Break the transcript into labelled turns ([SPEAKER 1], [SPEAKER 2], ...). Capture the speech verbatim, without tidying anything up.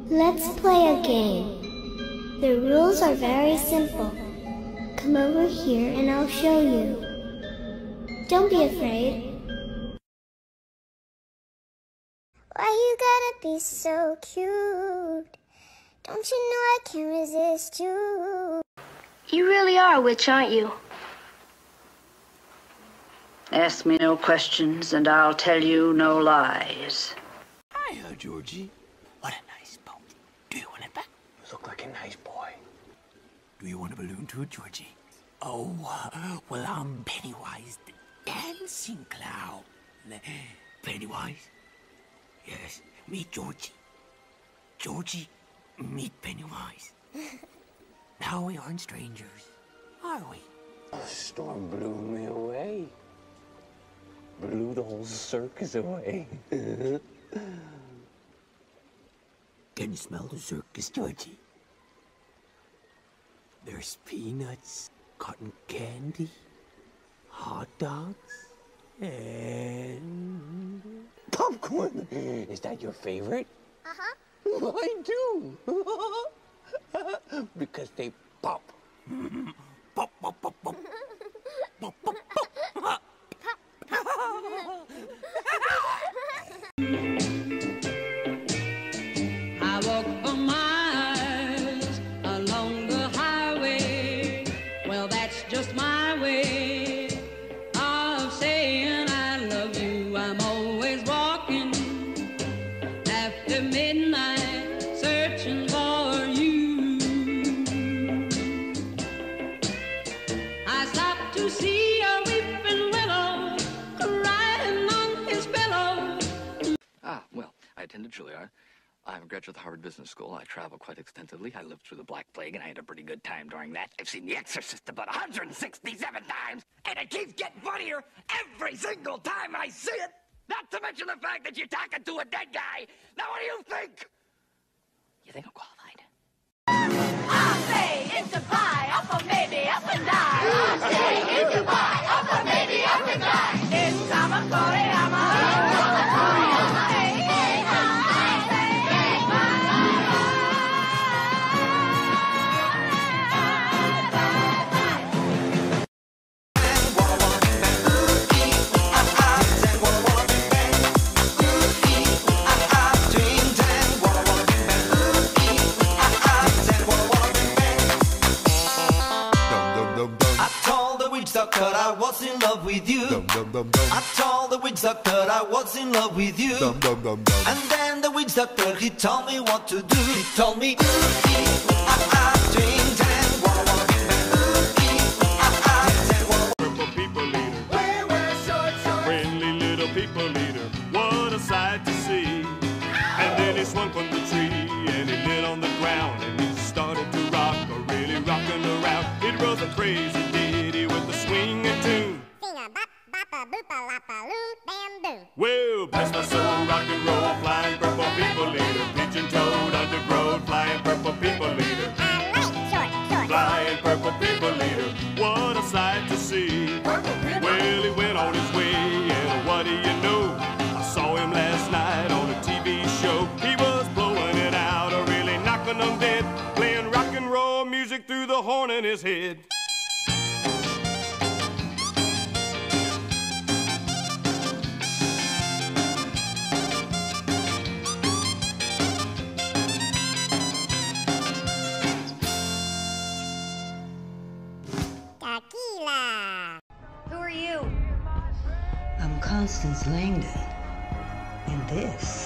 [SPEAKER 1] Let's play a game. The rules are very simple. Come over here and I'll show you. Don't be afraid.
[SPEAKER 2] Why you gotta be so cute? Don't you know I can't resist you?
[SPEAKER 1] You really are a witch, aren't you?
[SPEAKER 3] Ask me no questions and I'll tell you no lies.
[SPEAKER 4] Hiya, Georgie. What a nice boat. Do you want it back? You look like a nice boy. Do you want a balloon too, Georgie? Oh, uh, well, I'm Pennywise the dancing clown. Pennywise? Yes, meet Georgie. Georgie, meet Pennywise. Now we aren't strangers, are we? The storm blew me away. Blew the whole circus away. Can you smell the circus, Georgie? There's peanuts, cotton candy, hot dogs, and popcorn. Is that your favorite?
[SPEAKER 2] Uh-huh.
[SPEAKER 4] Mine too. Because they pop. Pop, pop, pop, pop. Pop, pop, pop.
[SPEAKER 5] I walk for miles along the highway. Well, that's just my way of saying I love you. I'm always walking after midnight, searching for you. I stop to see a weeping willow crying on his pillow.
[SPEAKER 6] Ah, well, I attended Juilliard. I'm a graduate of the Harvard Business School. I travel quite extensively. I lived through the Black Plague, and I had a pretty good time during that. I've seen The Exorcist about one hundred sixty-seven times, and it keeps getting funnier every single time I see it. Not to mention the fact that you're talking to a dead guy. Now, what do you think? You think I'm qualified?
[SPEAKER 7] I say it's a pie, up or maybe up and die. I say it's a pie, up or maybe up and die. It's Tama Koreyama. Hey, hey, I say it's
[SPEAKER 8] I told the witch doctor I was in love with you. I told the witch doctor I was in love with you. And then the witch doctor, he told me what to do. He told me, ooh, ee, ah, ah, twin, ten, wah, wah, bing, bang, ooh, ee, ah, ah, ten, wah, wah.
[SPEAKER 9] Purple people eater, we wear short shorts. Friendly little people eater, what a sight to see. And then he swung from the tree and he lit on the ground and he started to rock, or really rocking around. It was a crazy ditty with a swinging tune.
[SPEAKER 2] Sing a bop, bop, a boop, a lop, a loo, bam, boom.
[SPEAKER 9] Well, bless my soul, rock and roll, flying purple people eater, pigeon toed undergrowth, flying purple people eater.
[SPEAKER 2] I like short shorts.
[SPEAKER 9] Flying purple people eater, what a sight to see. Well, he went on his way, and what do you know? I saw him last night on a T V show. He was blowing it out, or really knocking them dead, playing rock and roll music through the horn in his head.
[SPEAKER 2] Tequila.
[SPEAKER 7] Who are you?
[SPEAKER 10] I'm Constance Langdon, and this